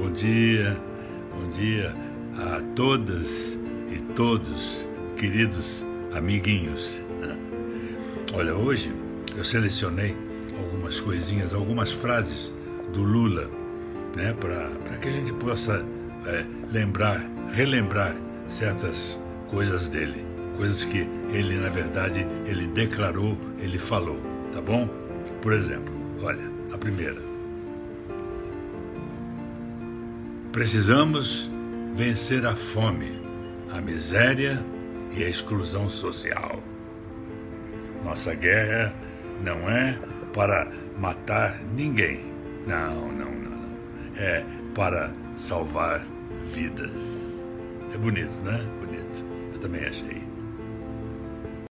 bom dia a todas e todos, queridos amiguinhos. Olha, hoje eu selecionei algumas coisinhas, algumas frases do Lula, né, para que a gente possa relembrar certas coisas dele, coisas que ele, na verdade, ele declarou, ele falou, tá bom? Por exemplo, olha, a primeira. Precisamos vencer a fome, a miséria e a exclusão social. Nossa guerra não é para matar ninguém. Não. É para salvar vidas. É bonito, né? Bonito. Eu também achei.